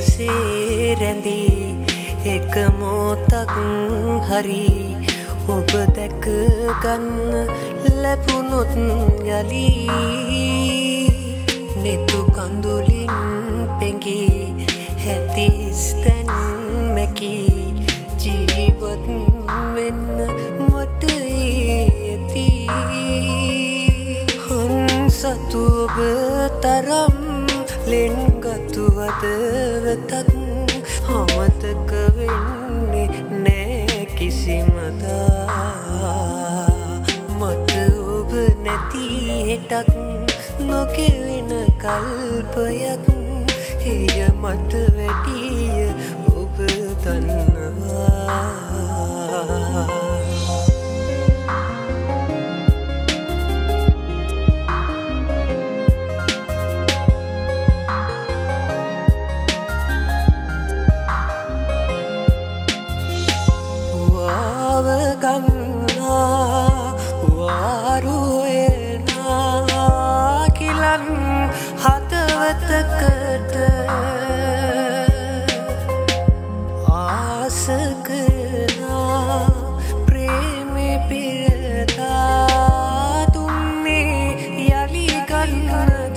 නිනසේ රැඳී එක මොහොතක් හරි ඔබ දැක ගන්න ලැබුණොත් යලි නෙතු කඳුලින් පෙඟී හැතිස්තැන් මැකී ජීවත් වෙන්න මට ඇති හංසතු ඔබ තරම් ලෙන්ගතු හදවතක් අමතක වෙන්නේ නෑ කිසිමදා මට ඔබ නැති හෙටක් නොකෙවෙන කල්පයක් එය මට වැඩිය ඔබ දන්නවා හදවතකට ආස කරනා ප්‍රේමෙ පිරදා දුන්නේ යලි ගන්නද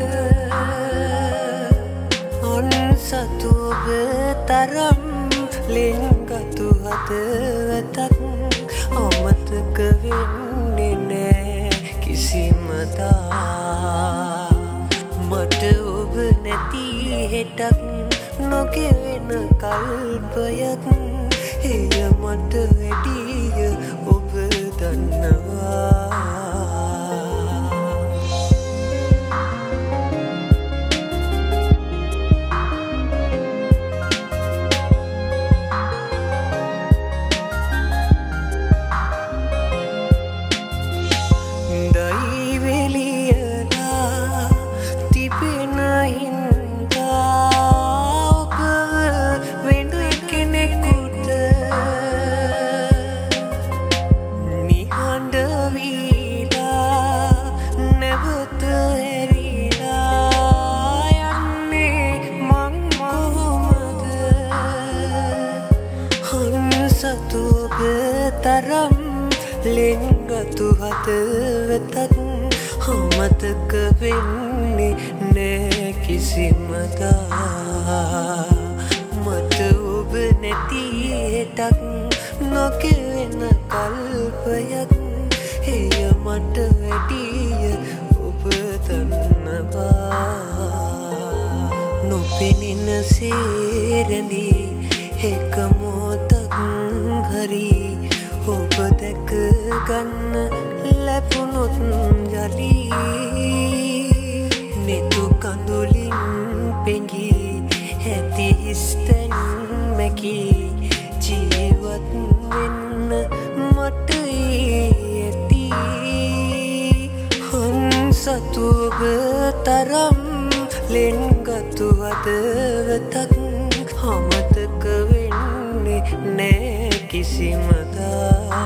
අන්සතු ඔබ තරම් ලෙන්ගතු හදවතක් අමතක වෙන්නේ නෑ කිසිමදා මට ඔබ නැති හෙටක් නොගෙවෙන කල්පයක් එය මට වැඩිය ඔබ දන්නවා තරම් ලෙන්ගතු හදවතක් අමතක වෙන්නේ නෑ කිසිමදා මට ඔබ නැති හෙටක් නොගෙවෙන කල්පයක් එය මට වැඩිය ඔබ දන්නවා නොපෙනෙන සේරැඳී එක මොහොතක් හරි ඔබ දැක ගන්න ලැබුණොත් යලි නෙතු කඳුලින් පෙඟී හැතිස්තැන් මැකී ජීවත් වෙන්න මට ඇති හංසතු ඔබ තරම් ලෙන්ගතු හදවතක් අමතක වෙන්නේ නෑ කිසිමදා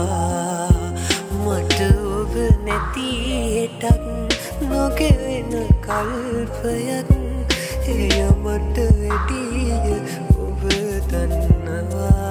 මට ඔබ නැති හෙටක් නොගෙවෙන කල්පයක් එය මට වැඩිය ඔබ දන්නවා